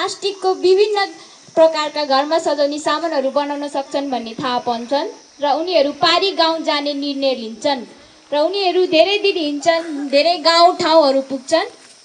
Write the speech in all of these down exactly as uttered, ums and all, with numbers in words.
प्लास्टिकको विभिन्न प्रकारका घरमा सजाउने सामानहरू बनाउन सक्छन् भन्ने थाहा पाउँछन् र उनीहरू पारी गाउँ जाने निर्णय लिन्छन् र उनीहरू धेरै दिन हिँड्छन्, धेरै गाउँ ठाउँहरू पुग्छन्।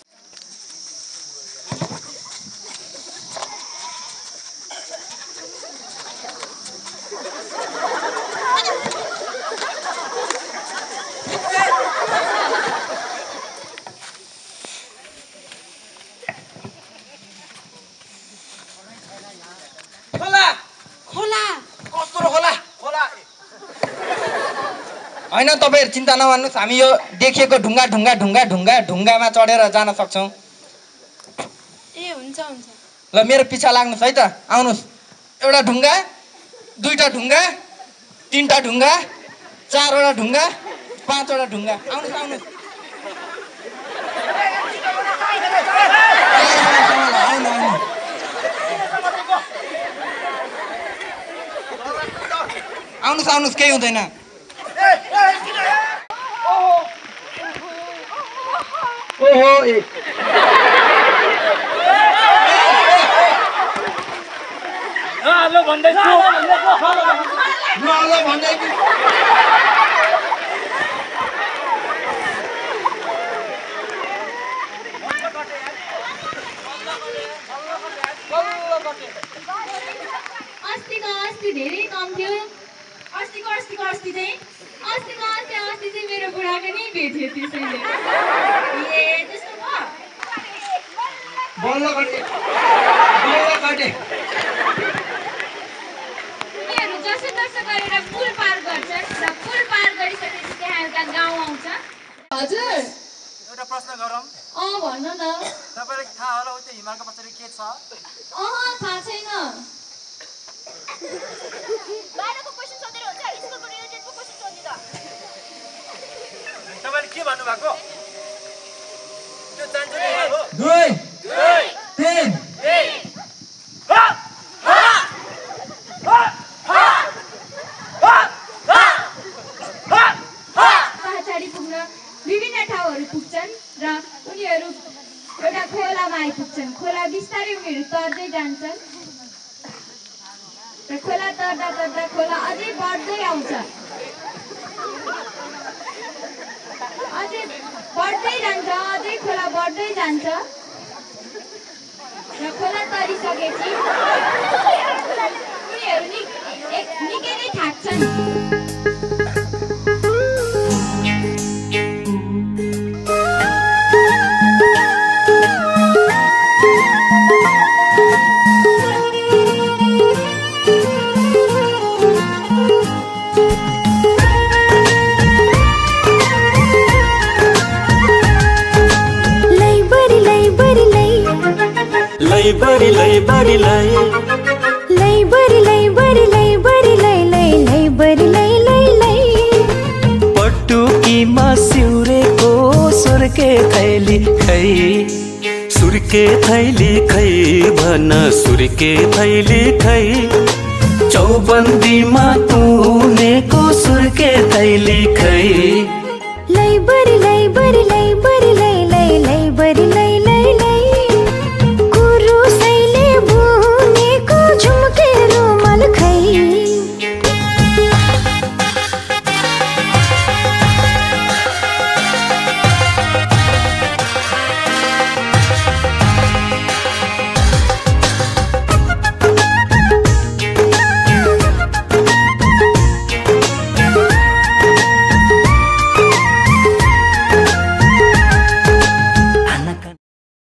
हैन, तपाईहरु चिन्ता नमान्नुस्, हामी यो देखिएको ढुङ्गा ढुङ्गा ढुङ्गा ढुङ्गा ढुङ्गामा चढेर जान सक्छौं। ए हुन्छ हुन्छ। ल मेरो पिछा लाग्नुस् है त, आउनुस्। एउटा ढुङ्गा, दुईटा ढुङ्गा, तीनटा ढुङ्गा, चारवटा ढुङ्गा, पाँचवटा ढुङ्गा, आउनुस् आउनुस्। आउनुस् आउनुस्, केही हुँदैन। ओहो ए ल भन्दै छु ल ल भन्दै छु अस्तिको अस्ति धेरै कम थियो। अस्तिको अस्तिको अस्ति चाहिँ अस्तिको अस्ति अस्ति चाहिँ मेरो बुढाको नै भेट्यो त्यसैले। ए त्यस्तो भयो? बल्ल गटे बल्ल गटे उनीहरू जसो तसो गरेर पुल पार गर्छन् र पुल पार गरिसकेपछि त्यहाँ एउटा गाउँ आउँछ। हजुर एउटा प्रश्न गरौँ। अँ भन्नु न। तपाईलाई थाहा होला हो त्यो हिमालको पछाडि के छ? अँ थाहा छैन। बाहिरको क्वेशन सोधेर हुन्छ, स्कुलको रिलेटेडको क्वेशन सोधिदा। तपाईले के भन्नु भएको? त्यो जान्छ नि हो। दुई दुई तीन एक हा हा हा हा हा हा हा पछाडि पुग्न विभिन्न ठाउँहरू पुग्छन् र उनीहरू एउटा खोलामा आइपुग्छन्। खोला बिस्तारै उनीहरू तर्दै जान्छन् र खोला तर्दा तर्दा खोला अझै बढ्दै आउँछ, अझै बढ्दै जान्छ, अझै खोला बढ्दै जान्छ र खोला तरिसकेपछि उनीहरू निकै नै थाक्छन्। लै बरी लै बरी लै लै बरी लै बरी लै बरी लै लै लै बरी लै लै लै पटुकीमा सिउरेको सुर्के थैली खै सुर्के थैली खै भन सुर्के थैली खै चौबन्दीमा तुनेको सुर्के थैली खै